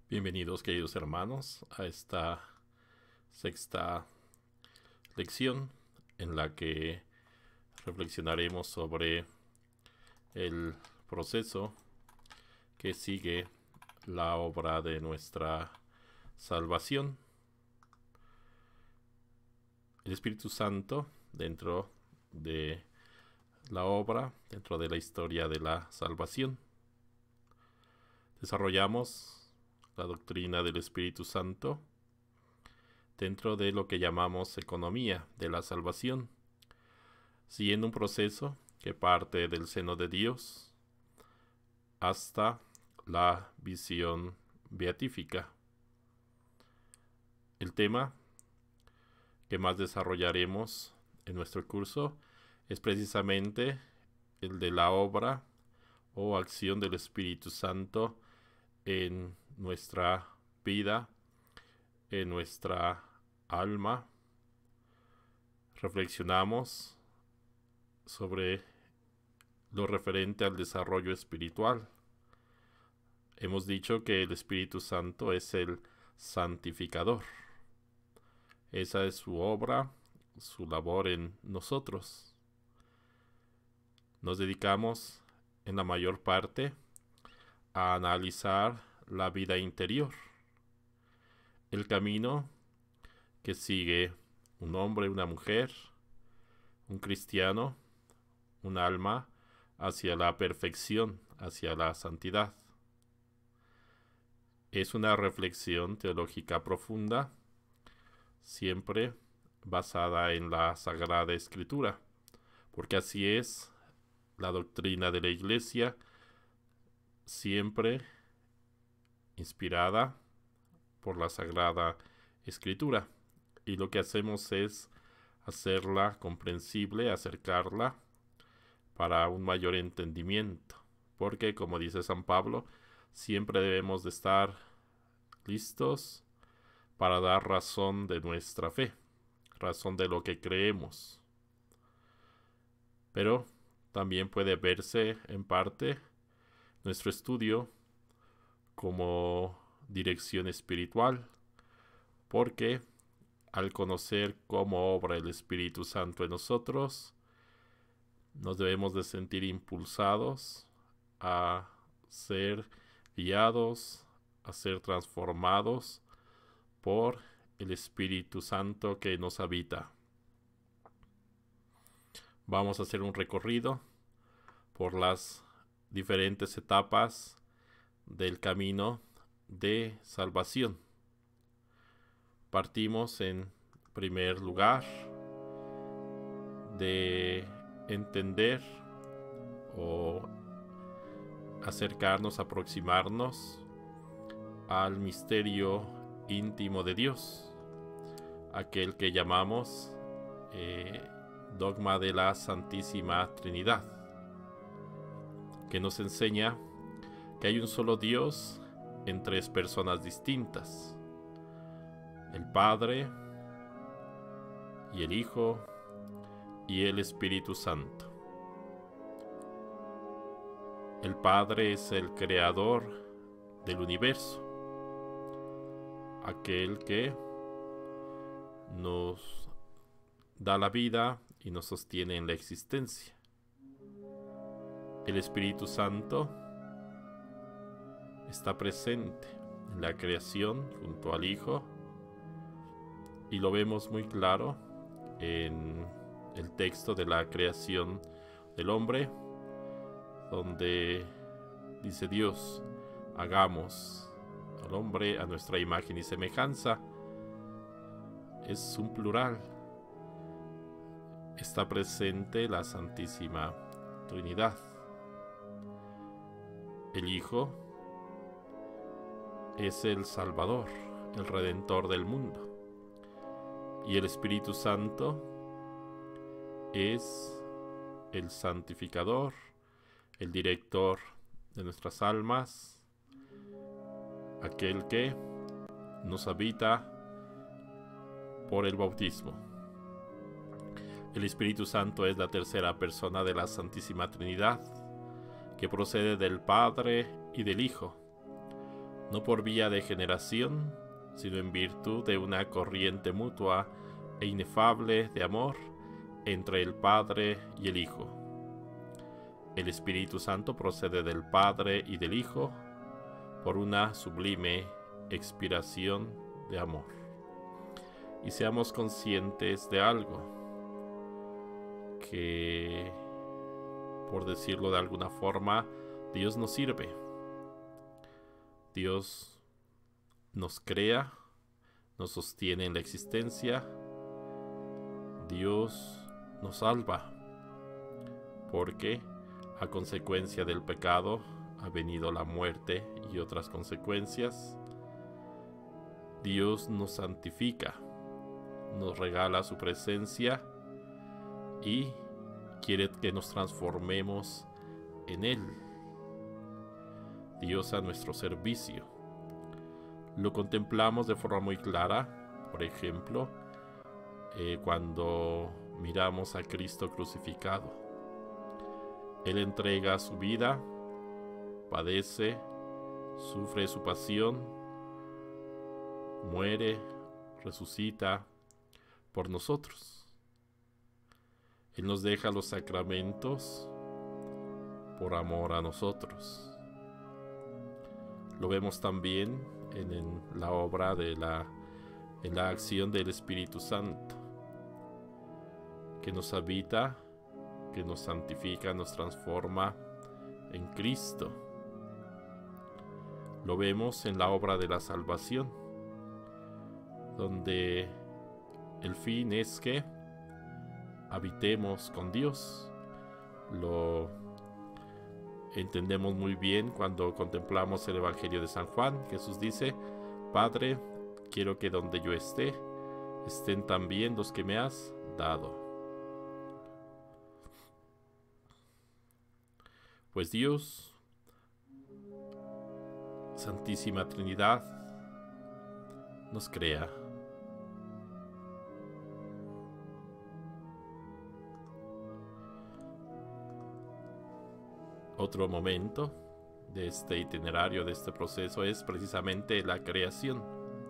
Bienvenidos, queridos hermanos, a esta sexta lección en la que reflexionaremos sobre el proceso que sigue la obra de nuestra salvación. El Espíritu Santo dentro de la obra, dentro de la historia de la salvación. Desarrollamos la doctrina del Espíritu Santo dentro de lo que llamamos economía de la salvación, siguiendo un proceso que parte del seno de Dios hasta la visión beatífica. El tema que más desarrollaremos en nuestro curso es precisamente el de la obra o acción del Espíritu Santo en nuestra vida, en nuestra alma. Reflexionamos sobre lo referente al desarrollo espiritual. Hemos dicho que el Espíritu Santo es el santificador. Esa es su obra, su labor en nosotros. Nos dedicamos en la mayor parte a analizar la vida interior, el camino que sigue un hombre, una mujer, un cristiano, un alma hacia la perfección, hacia la santidad. Es una reflexión teológica profunda, siempre basada en la Sagrada Escritura, porque así es la doctrina de la Iglesia, siempre inspirada por la Sagrada Escritura. Y lo que hacemos es hacerla comprensible, acercarla para un mayor entendimiento. Porque, como dice San Pablo, siempre debemos de estar listos para dar razón de nuestra fe, razón de lo que creemos. Pero también puede verse en parte nuestro estudio como dirección espiritual, porque al conocer cómo obra el Espíritu Santo en nosotros, nos debemos de sentir impulsados a ser guiados, a ser transformados por el Espíritu Santo que nos habita. Vamos a hacer un recorrido por las diferentes etapas del camino de salvación. Partimos en primer lugar de entender o acercarnos, aproximarnos al misterio íntimo de Dios, aquel que llamamos dogma de la Santísima Trinidad, que nos enseña que hay un solo Dios en tres personas distintas: el Padre y el Hijo y el Espíritu Santo. El Padre es el creador del universo, aquel que nos da la vida y nos sostiene en la existencia. El Espíritu Santo está presente en la creación junto al Hijo, y lo vemos muy claro en el texto de la creación del hombre, donde dice Dios: hagamos al hombre a nuestra imagen y semejanza. Es un plural. Está presente la Santísima Trinidad. El Hijo es el Salvador, el Redentor del mundo. Y el Espíritu Santo es el santificador, el director de nuestras almas, aquel que nos habita por el bautismo. El Espíritu Santo es la tercera persona de la Santísima Trinidad, que procede del Padre y del Hijo, no por vía de generación, sino en virtud de una corriente mutua e inefable de amor entre el Padre y el Hijo. El Espíritu Santo procede del Padre y del Hijo por una sublime expiración de amor. Y seamos conscientes de algo, que, por decirlo de alguna forma, Dios nos sirve. Dios nos crea, nos sostiene en la existencia. Dios nos salva, porque a consecuencia del pecado ha venido la muerte y otras consecuencias. Dios nos santifica, nos regala su presencia y quiere que nos transformemos en Él. Dios a nuestro servicio. Lo contemplamos de forma muy clara, por ejemplo, cuando miramos a Cristo crucificado. Él entrega su vida, padece, sufre su pasión, muere, resucita por nosotros. Él nos deja los sacramentos por amor a nosotros. Lo vemos también en la obra en la acción del Espíritu Santo, que nos habita, que nos santifica, nos transforma en Cristo. Lo vemos en la obra de la salvación, donde el fin es que habitemos con Dios. Lo entendemos muy bien cuando contemplamos el Evangelio de San Juan. Jesús dice: Padre, quiero que donde yo esté, estén también los que me has dado. Pues Dios, Santísima Trinidad, nos crea. Otro momento de este itinerario, de este proceso, es precisamente la creación.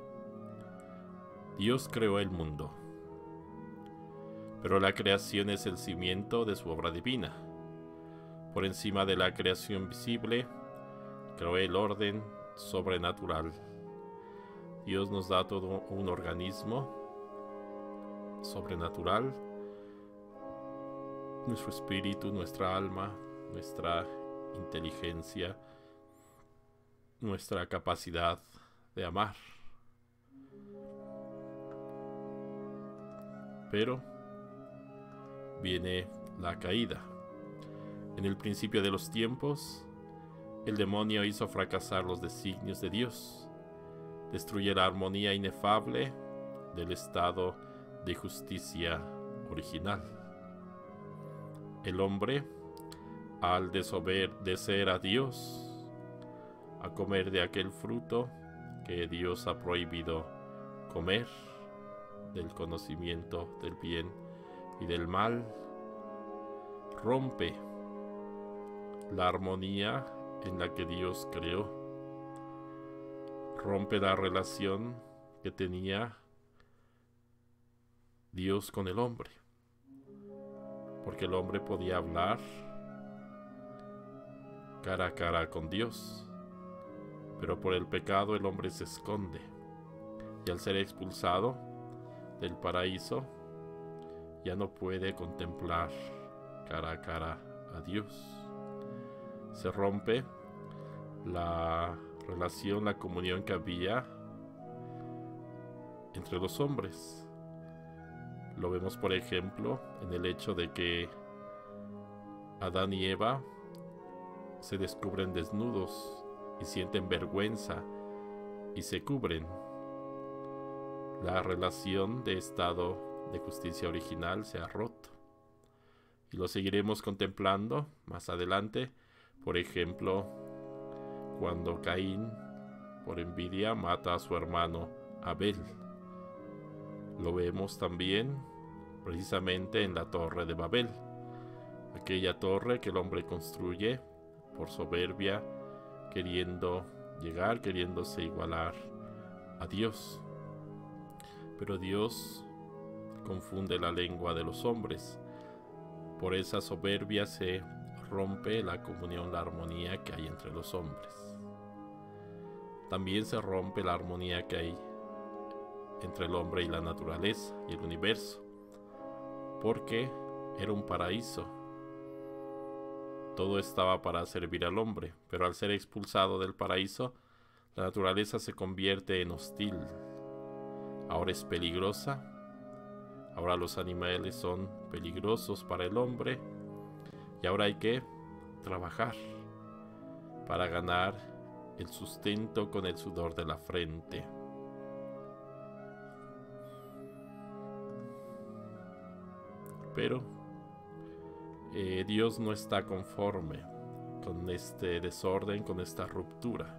Dios creó el mundo, pero la creación es el cimiento de su obra divina. Por encima de la creación visible, creó el orden sobrenatural. Dios nos da todo un organismo sobrenatural, nuestro espíritu, nuestra alma, nuestra inteligencia, nuestra capacidad de amar. Pero viene la caída. En el principio de los tiempos, el demonio hizo fracasar los designios de Dios, destruye la armonía inefable del estado de justicia original. El hombre, al desobedecer a Dios, a comer de aquel fruto que Dios ha prohibido comer, del conocimiento del bien y del mal, rompe la armonía en la que Dios creó, rompe la relación que tenía Dios con el hombre, porque el hombre podía hablar cara a cara con Dios, pero por el pecado el hombre se esconde, y al ser expulsado del paraíso ya no puede contemplar cara a cara a Dios. Se rompe la relación, la comunión que había entre los hombres. Lo vemos, por ejemplo, en el hecho de que Adán y Eva se descubren desnudos y sienten vergüenza y se cubren. La relación de estado de justicia original se ha roto. Y lo seguiremos contemplando más adelante. Por ejemplo, cuando Caín, por envidia, mata a su hermano Abel. Lo vemos también precisamente en la Torre de Babel, aquella torre que el hombre construye por soberbia, queriendo llegar queriéndose igualar a Dios. Pero Dios confunde la lengua de los hombres. Por esa soberbia se rompe la comunión, la armonía que hay entre los hombres. También se rompe la armonía que hay entre el hombre y la naturaleza y el universo, porque era un paraíso. Todo estaba para servir al hombre, pero al ser expulsado del paraíso, la naturaleza se convierte en hostil. Ahora es peligrosa. Ahora los animales son peligrosos para el hombre. Y ahora hay que trabajar para ganar el sustento con el sudor de la frente. Pero Dios no está conforme con este desorden, con esta ruptura.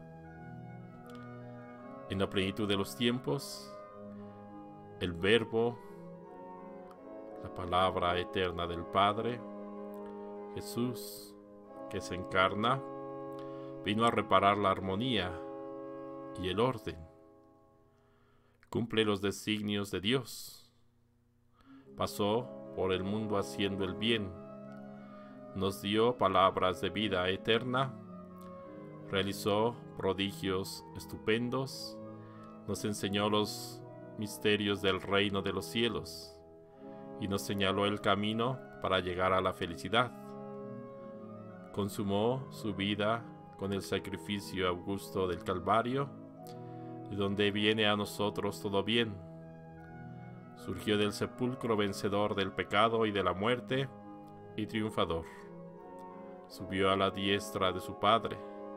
En la plenitud de los tiempos, el Verbo, la palabra eterna del Padre, Jesús, que se encarna, vino a reparar la armonía y el orden. Cumple los designios de Dios. Pasó por el mundo haciendo el bien. Nos dio palabras de vida eterna. Realizó prodigios estupendos. Nos enseñó los misterios del reino de los cielos. Y nos señaló el camino para llegar a la felicidad. Consumó su vida con el sacrificio augusto del Calvario, de donde viene a nosotros todo bien. Surgió del sepulcro vencedor del pecado y de la muerte, y triunfador. Subió a la diestra de su Padre,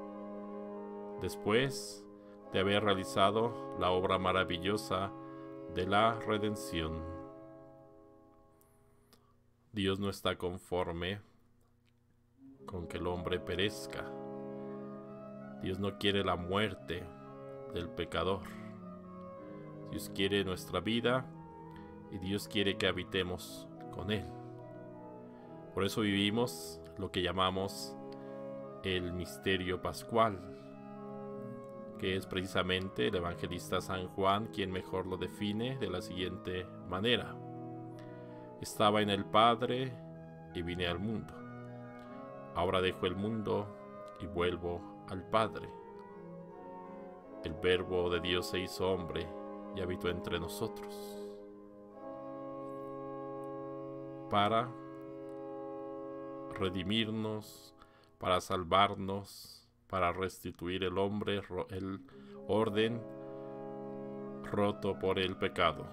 después de haber realizado la obra maravillosa de la redención. Dios no está conforme con que el hombre perezca. Dios no quiere la muerte del pecador. Dios quiere nuestra vida y Dios quiere que habitemos con Él. Por eso vivimos lo que llamamos el misterio pascual, que es precisamente el evangelista San Juan quien mejor lo define de la siguiente manera: estaba en el Padre y vine al mundo. Ahora dejo el mundo y vuelvo al Padre. El Verbo de Dios se hizo hombre y habitó entre nosotros para redimirnos, para salvarnos, para restituir el hombre, el orden roto por el pecado.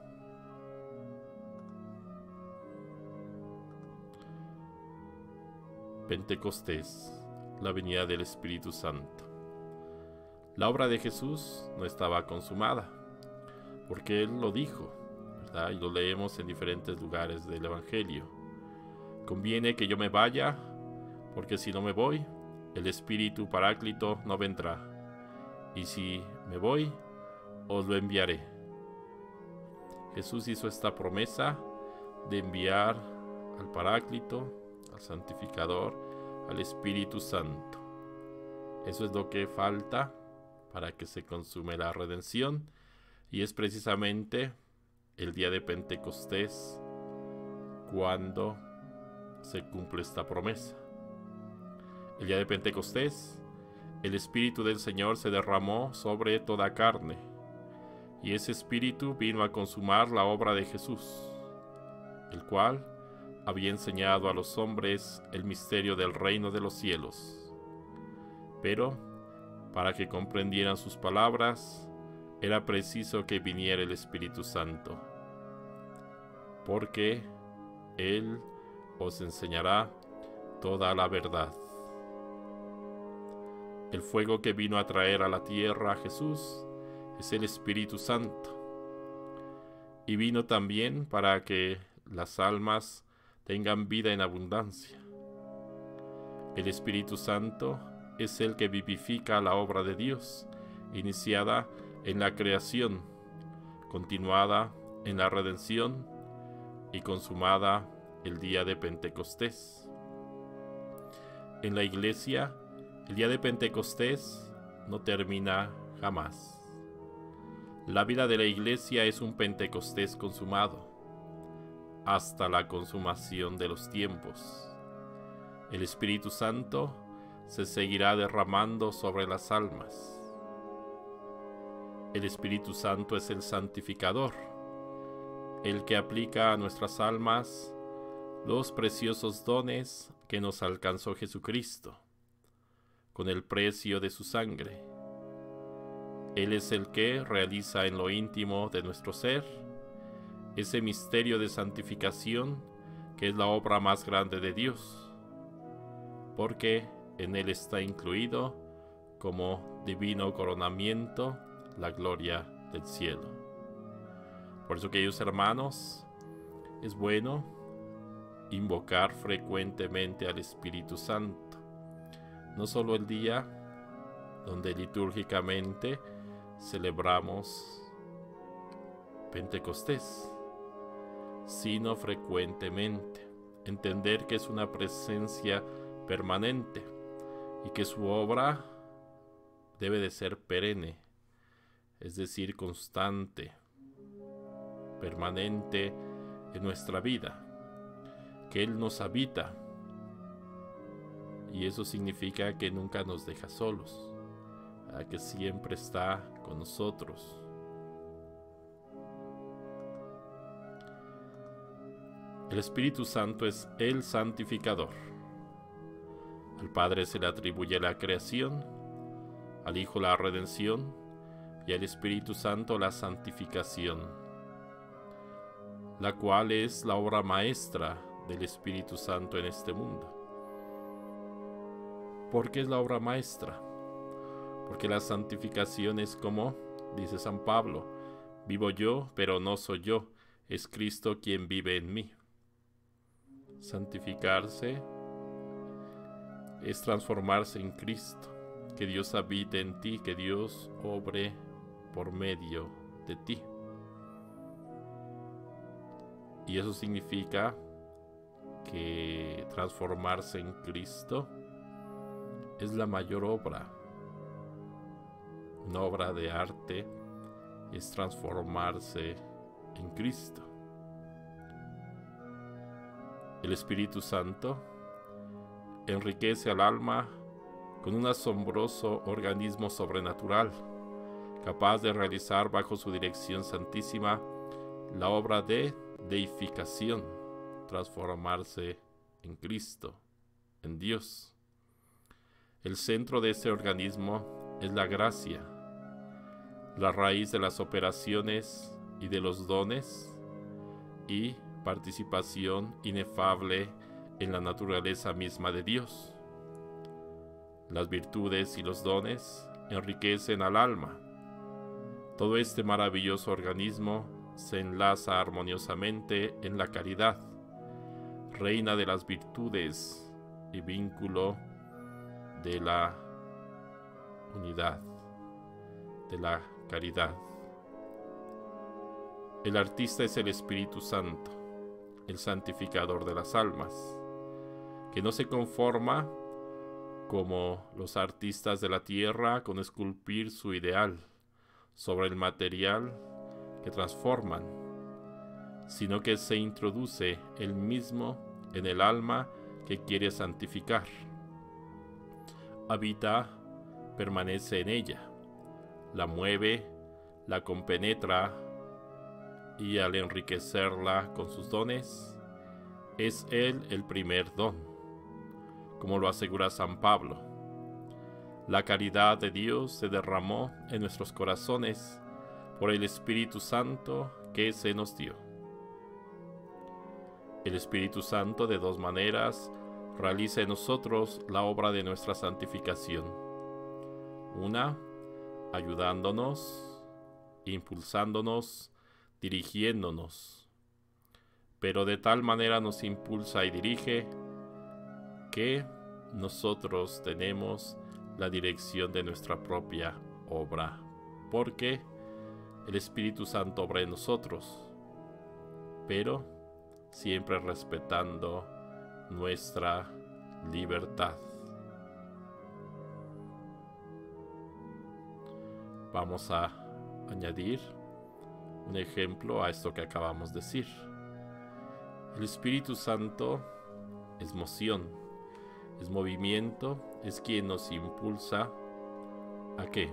Pentecostés, la venida del Espíritu Santo. La obra de Jesús no estaba consumada, porque Él lo dijo, ¿verdad? Y lo leemos en diferentes lugares del Evangelio. Conviene que yo me vaya, porque si no me voy, el Espíritu Paráclito no vendrá. Y si me voy, os lo enviaré. Jesús hizo esta promesa de enviar al Paráclito, al Santificador, al Espíritu Santo. Eso es lo que falta para que se consume la redención, y es precisamente el día de Pentecostés cuando se cumple esta promesa. El día de Pentecostés, el Espíritu del Señor se derramó sobre toda carne, y ese Espíritu vino a consumar la obra de Jesús, el cual había enseñado a los hombres el misterio del reino de los cielos. Pero, para que comprendieran sus palabras, era preciso que viniera el Espíritu Santo, porque Él os enseñará toda la verdad. El fuego que vino a traer a la tierra a Jesús es el Espíritu Santo, y vino también para que las almas tengan vida en abundancia. El Espíritu Santo es el que vivifica la obra de Dios, iniciada en la creación, continuada en la redención y consumada el día de Pentecostés. En la Iglesia, el día de Pentecostés no termina jamás. La vida de la Iglesia es un Pentecostés consumado, hasta la consumación de los tiempos. El Espíritu Santo se seguirá derramando sobre las almas. El Espíritu Santo es el santificador, el que aplica a nuestras almas los preciosos dones que nos alcanzó Jesucristo, con el precio de su sangre. Él es el que realiza en lo íntimo de nuestro ser ese misterio de santificación que es la obra más grande de Dios, porque en Él está incluido como divino coronamiento la gloria del cielo. Por eso, queridos hermanos, es bueno invocar frecuentemente al Espíritu Santo, no solo el día donde litúrgicamente celebramos Pentecostés, sino frecuentemente. Entender que es una presencia permanente y que su obra debe de ser perenne, es decir, constante, permanente en nuestra vida, que Él nos habita, y eso significa que nunca nos deja solos, que siempre está con nosotros. El Espíritu Santo es el santificador. Al Padre se le atribuye la creación, al Hijo la redención y al Espíritu Santo la santificación, la cual es la obra maestra del Espíritu Santo en este mundo. ¿Por qué es la obra maestra? Porque la santificación es como, dice San Pablo, vivo yo, pero no soy yo, es Cristo quien vive en mí. Santificarse es transformarse en Cristo, que Dios habite en ti, que Dios obre por medio de ti. Y eso significa que transformarse en Cristo es la mayor obra. Una obra de arte es transformarse en Cristo. El Espíritu Santo enriquece al alma con un asombroso organismo sobrenatural, capaz de realizar bajo su dirección santísima la obra de deificación, transformarse en Cristo, en Dios. El centro de ese organismo es la gracia, la raíz de las operaciones y de los dones y participación inefable en la naturaleza misma de Dios. Las virtudes y los dones enriquecen al alma. Todo este maravilloso organismo se enlaza armoniosamente en la caridad, reina de las virtudes y vínculo de la unidad, de la caridad. El artista es el Espíritu Santo, el santificador de las almas, que no se conforma como los artistas de la tierra con esculpir su ideal sobre el material que transforman, sino que se introduce él mismo en el alma que quiere santificar. Habita, permanece en ella, la mueve, la compenetra, y al enriquecerla con sus dones, es Él el primer don, como lo asegura San Pablo. La caridad de Dios se derramó en nuestros corazones por el Espíritu Santo que se nos dio. El Espíritu Santo de dos maneras realiza en nosotros la obra de nuestra santificación. Una, ayudándonos, impulsándonos, dirigiéndonos, pero de tal manera nos impulsa y dirige que nosotros tenemos la dirección de nuestra propia obra, porque el Espíritu Santo obra en nosotros, pero siempre respetando nuestra libertad. Vamos a añadir un ejemplo a esto que acabamos de decir. El Espíritu Santo es moción, es movimiento, es quien nos impulsa ¿a qué?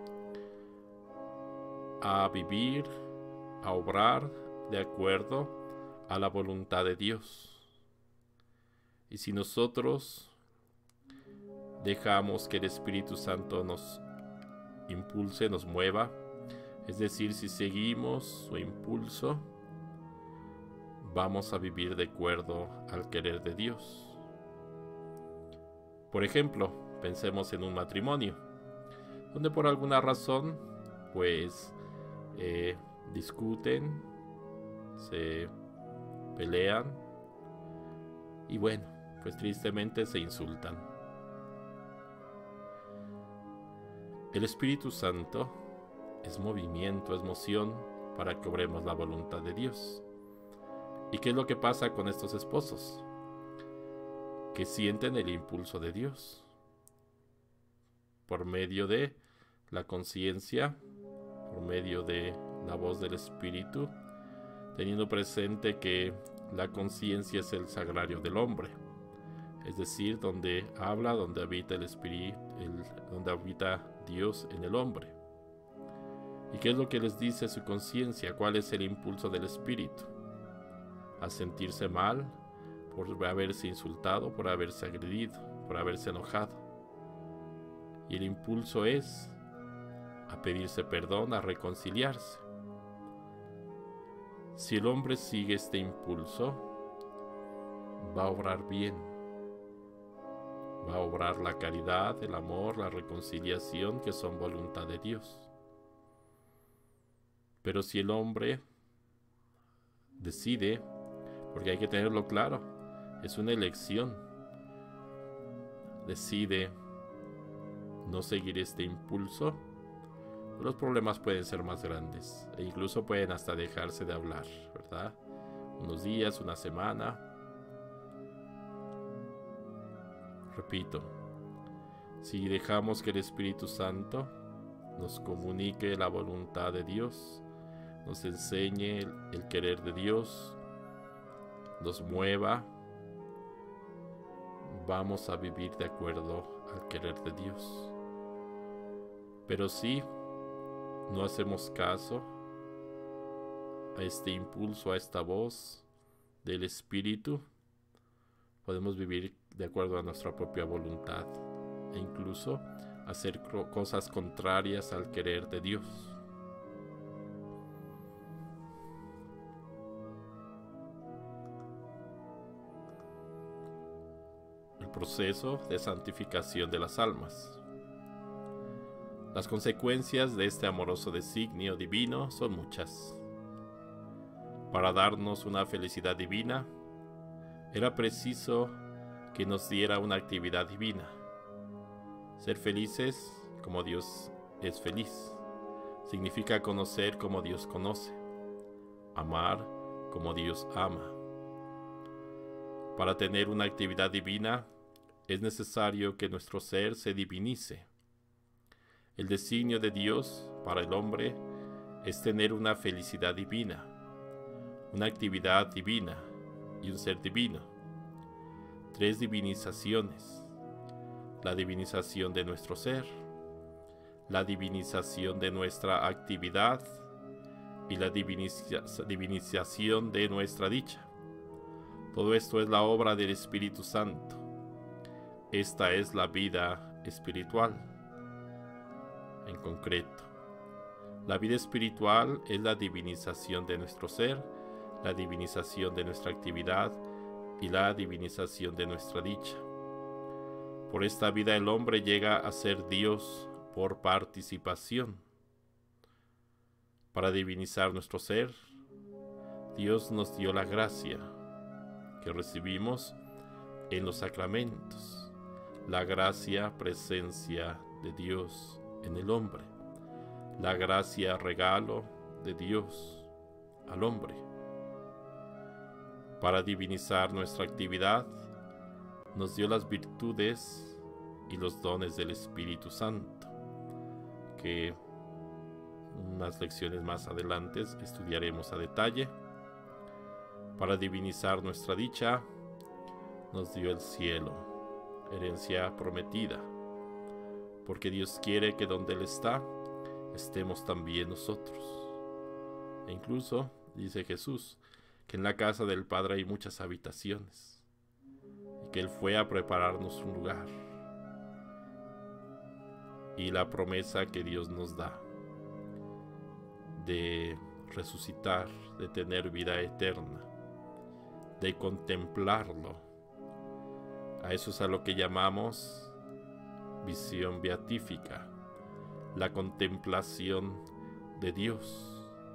A vivir, a obrar de acuerdo a la voluntad de Dios. Y si nosotros dejamos que el Espíritu Santo nos impulse, nos mueva, es decir, si seguimos su impulso, vamos a vivir de acuerdo al querer de Dios. Por ejemplo, pensemos en un matrimonio, donde por alguna razón, pues, discuten, se pelean y bueno, pues tristemente se insultan. El Espíritu Santo es movimiento, es moción para que obremos la voluntad de Dios. ¿Y qué es lo que pasa con estos esposos? Que sienten el impulso de Dios por medio de la conciencia, por medio de la voz del Espíritu, teniendo presente que la conciencia es el sagrario del hombre, es decir, donde habla, donde habita el Espíritu, donde habita Dios en el hombre. ¿Y qué es lo que les dice su conciencia? ¿Cuál es el impulso del Espíritu? A sentirse mal por haberse insultado, por haberse agredido, por haberse enojado. Y el impulso es a pedirse perdón, a reconciliarse. Si el hombre sigue este impulso, va a obrar bien. Va a obrar la caridad, el amor, la reconciliación, que son voluntad de Dios. Pero si el hombre decide, porque hay que tenerlo claro, es una elección, decide no seguir este impulso, los problemas pueden ser más grandes e incluso pueden hasta dejarse de hablar, ¿verdad? Unos días, una semana. Repito, si dejamos que el Espíritu Santo nos comunique la voluntad de Dios, nos enseñe el querer de Dios, nos mueva, vamos a vivir de acuerdo al querer de Dios. Pero si no hacemos caso a este impulso, a esta voz del Espíritu, podemos vivir de acuerdo a nuestra propia voluntad e incluso hacer cosas contrarias al querer de Dios. El proceso de santificación de las almas. Las consecuencias de este amoroso designio divino son muchas. Para darnos una felicidad divina, era preciso que nos diera una actividad divina. Ser felices como Dios es feliz significa conocer como Dios conoce, amar como Dios ama. Para tener una actividad divina, es necesario que nuestro ser se divinice. El designio de Dios para el hombre es tener una felicidad divina, una actividad divina y un ser divino. 3 divinizaciones: la divinización de nuestro ser, la divinización de nuestra actividad y la divinización de nuestra dicha. Todo esto es la obra del Espíritu Santo. Esta es la vida espiritual. En concreto, la vida espiritual es la divinización de nuestro ser, la divinización de nuestra actividad y la divinización de nuestra dicha. Por esta vida el hombre llega a ser Dios por participación. Para divinizar nuestro ser, Dios nos dio la gracia que recibimos en los sacramentos, la gracia presencia de Dios en el hombre, la gracia regalo de Dios al hombre. Para divinizar nuestra actividad, nos dio las virtudes y los dones del Espíritu Santo, que unas lecciones más adelante estudiaremos a detalle. Para divinizar nuestra dicha, nos dio el cielo, herencia prometida, porque Dios quiere que donde Él está, estemos también nosotros. E incluso, dice Jesús, que en la casa del Padre hay muchas habitaciones, y que Él fue a prepararnos un lugar. Y la promesa que Dios nos da de resucitar, de tener vida eterna, de contemplarlo, a eso es a lo que llamamos visión beatífica, la contemplación de Dios.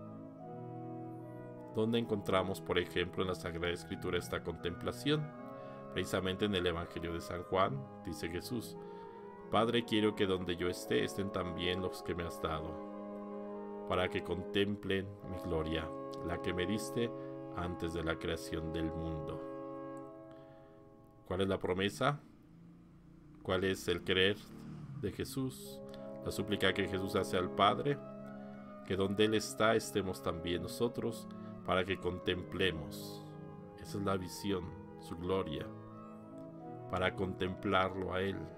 ¿Dónde encontramos, por ejemplo, en la Sagrada Escritura esta contemplación? Precisamente en el Evangelio de San Juan, dice Jesús: Padre, quiero que donde yo esté, estén también los que me has dado, para que contemplen mi gloria, la que me diste antes de la creación del mundo. ¿Cuál es la promesa? ¿Cuál es el querer de Jesús? La súplica que Jesús hace al Padre, que donde Él está, estemos también nosotros, para que contemplemos. Esa es la visión, su gloria, para contemplarlo a Él.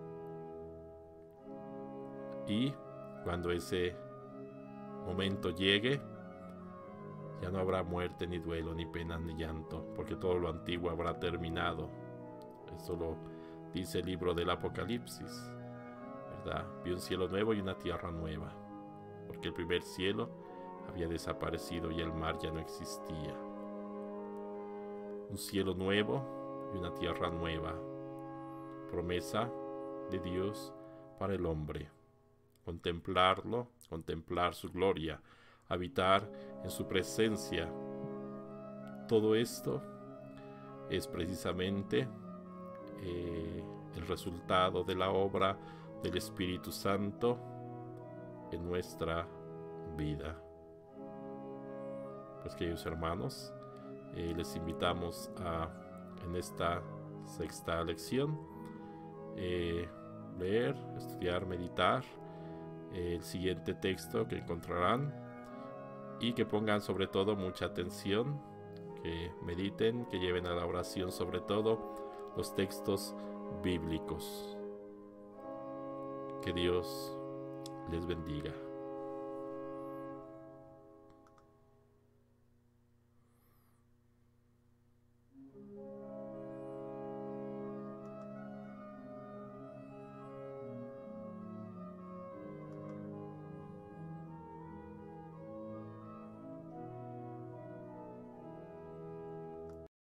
Y cuando ese momento llegue, ya no habrá muerte, ni duelo, ni pena, ni llanto, porque todo lo antiguo habrá terminado. Esto lo dice el libro del Apocalipsis, ¿verdad? Vi un cielo nuevo y una tierra nueva, porque el primer cielo había desaparecido y el mar ya no existía. Un cielo nuevo y una tierra nueva, promesa de Dios para el hombre. Contemplarlo, contemplar su gloria, habitar en su presencia. Todo esto es precisamente el resultado de la obra del Espíritu Santo en nuestra vida. Pues, queridos hermanos, les invitamos a, en esta sexta lección, leer, estudiar, meditar el siguiente texto que encontrarán, y que pongan sobre todo mucha atención, que mediten, que lleven a la oración sobre todo los textos bíblicos. Que Dios les bendiga.